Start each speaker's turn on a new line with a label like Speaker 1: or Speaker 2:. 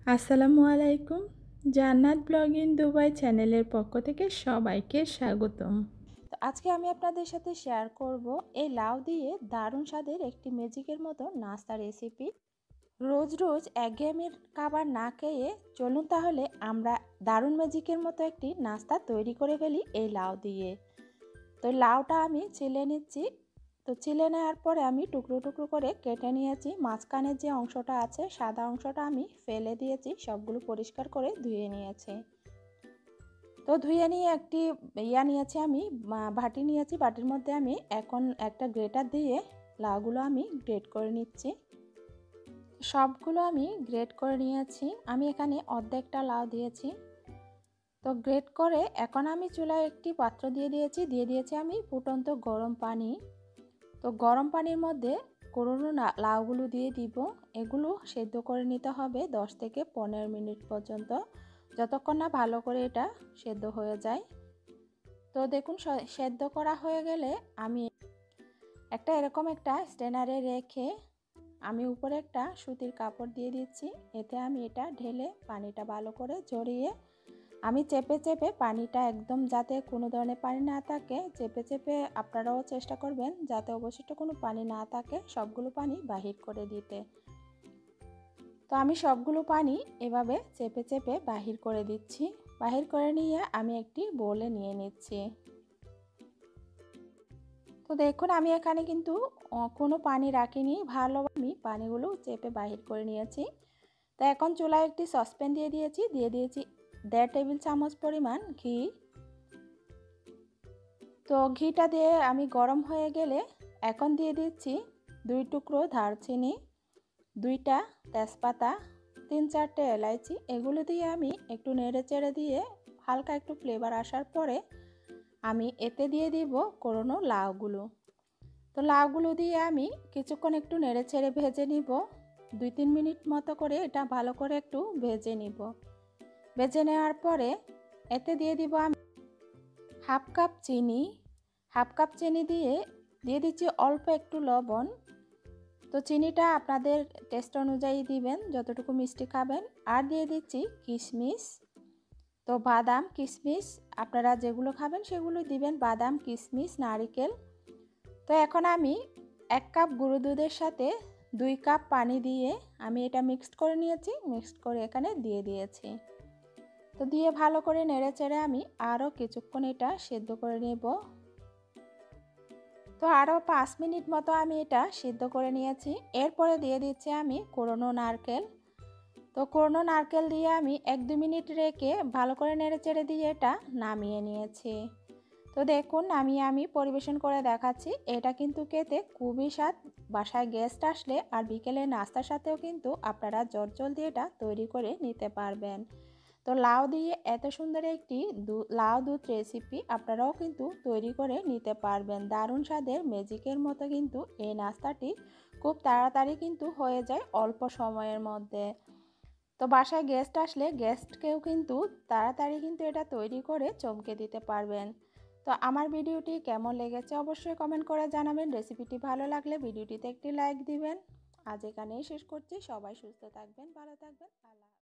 Speaker 1: আসসালামু আলাইকুম। জান্নাত ব্লগ ইন দুবাই চ্যানেলের পক্ষ থেকে সবাইকে স্বাগতম।
Speaker 2: তো আজকে আমি আপনাদের সাথে শেয়ার করব এই লাউ দিয়ে দারুণ স্বাদের একটি ম্যাজিকের মতো নাস্তা রেসিপি। রোজ রোজ একঘেয়েমির খাবার না খেয়ে চলুন তাহলে আমরা দারুণ ম্যাজিকের মতো একটি নাস্তা তৈরি করে ফেলি এই লাউ দিয়ে। তো লাউটা আমি ছিলে নিচ্ছি। তো ছিলে নেওয়ার পরে আমি টুকরো টুকরো করে কেটে নিয়েছি। মাঝখানের যে অংশটা আছে সাদা অংশটা আমি ফেলে দিয়েছি, সবগুলো পরিষ্কার করে ধুয়ে নিয়েছি। তো ধুয়ে নিয়ে একটি নিয়েছি আমি, বাটি নিয়েছি। বাটির মধ্যে আমি এখন একটা গ্রেটার দিয়ে লাউগুলো আমি গ্রেট করে নিচ্ছি। সবগুলো আমি গ্রেট করে নিয়েছি। আমি এখানে অর্ধেকটা লাউ দিয়েছি। তো গ্রেট করে এখন আমি চুলায় একটি পাত্র দিয়ে দিয়েছি আমি ফুটন্ত গরম পানি। তো গরম পানির মধ্যে কুড়োনো লাউগুলো দিয়ে দিব। এগুলো সেদ্ধ করে নিতে হবে 10 থেকে 15 মিনিট পর্যন্ত, যতক্ষণ না ভালো করে এটা সেদ্ধ হয়ে যায়। তো দেখুন সেদ্ধ করা হয়ে গেলে আমি এরকম একটা স্ট্রেনারে রেখে আমি উপরে একটা সুতির কাপড় দিয়ে দিচ্ছি। এতে আমি এটা ঢেলে পানিটা ভালো করে ঝরিয়ে আমি চেপে চেপে পানিটা একদম যাতে কোনো ধরনের পানি না থাকে, চেপে চেপে আপনারাও চেষ্টা করবেন যাতে অবশিষ্ট কোনো পানি না থাকে, সবগুলো পানি বাহির করে দিতে। তো আমি সবগুলো পানি এভাবে চেপে চেপে বাহির করে দিচ্ছি। বাহির করে নিয়ে আমি একটি বোলে নিয়ে নিচ্ছি। তো দেখুন আমি এখানে কিন্তু কোনো পানি রাখিনি, ভালো আমি পানিগুলো চেপে বাহির করে নিয়েছি। তো এখন চুলায় একটি সসপ্যান দিয়ে দিয়েছি 1.5 টেবিল চামচ পরিমাণ ঘি। তো ঘিটা দিয়ে আমি গরম হয়ে গেলে এখন দিয়ে দিচ্ছি 2 টুকরো দারচিনি, 2টা তেজপাতা, 3-4টে এলাচি। এগুলো দিয়ে আমি একটু নেড়ে চেড়ে দিয়ে হালকা একটু ফ্লেভার আসার পরে আমি এতে দিয়ে দিব কুড়োনো লাউগুলো। তো লাউগুলো দিয়ে আমি কিছুক্ষণ একটু নেড়ে ছেড়ে ভেজে নিব। 2-3 মিনিট মতো করে এটা ভালো করে একটু ভেজে নিব। ভেজে নেওয়ার পরে এতে দিয়ে দিব আমি হাফ কাপ চিনি দিয়ে দিচ্ছি অল্প একটু লবণ। তো চিনিটা আপনাদের টেস্ট অনুযায়ী দিবেন, যতটুকু মিষ্টি খাবেন। আর দিয়ে দিচ্ছি কিশমিশ। তো বাদাম কিশমিশ আপনারা যেগুলো খাবেন সেগুলো দিবেন, বাদাম কিশমিশ নারকেল। তো এখন আমি 1 কাপ গুঁড়ো দুধের সাথে 2 কাপ পানি দিয়ে আমি এটা মিক্সড করে নিয়েছি। মিক্সড করে এখানে দিয়ে দিয়েছি। তো দিয়ে ভালো করে নেড়ে চেড়ে আমি আরও কিছুক্ষণ এটা সেদ্ধ করে নেব। তো আরও 5 মিনিট মতো আমি এটা সিদ্ধ করে নিয়েছি। এরপরে দিয়ে দিচ্ছি আমি কুড়োনো নারকেল। তো কুড়োনো নারকেল দিয়ে আমি 1-2 মিনিট রেখে ভালো করে নেড়ে চেড়ে দিয়ে এটা নামিয়ে নিয়েছি। তো দেখুন আমি পরিবেশন করে দেখাচ্ছি। এটা কিন্তু খেতে খুবই স্বাদ। বাসায় গেস্ট আসলে আর বিকেলে নাস্তার সাথেও কিন্তু আপনারা জলদি এটা তৈরি করে নিতে পারবেন। তো লাউ দিয়ে এত সুন্দর একটি লাউ দুধ রেসিপি আপনারাও কিন্তু তৈরি করে নিতে পারবেন। দারুণ স্বাদের ম্যাজিকের মতো কিন্তু এই নাস্তাটি খুব তাড়াতাড়ি কিন্তু হয়ে যায় অল্প সময়ের মধ্যে। তো বাসায় গেস্ট আসলে গেস্টকেও কিন্তু তাড়াতাড়ি কিন্তু এটা তৈরি করে চমকে দিতে পারবেন। তো আমার ভিডিওটি কেমন লেগেছে অবশ্যই কমেন্ট করে জানাবেন। রেসিপিটি ভালো লাগলে ভিডিওটিতে একটি লাইক দিবেন। আজ এখানেই শেষ করছি। সবাই সুস্থ থাকবেন, ভালো থাকবেন। আল্লাহ।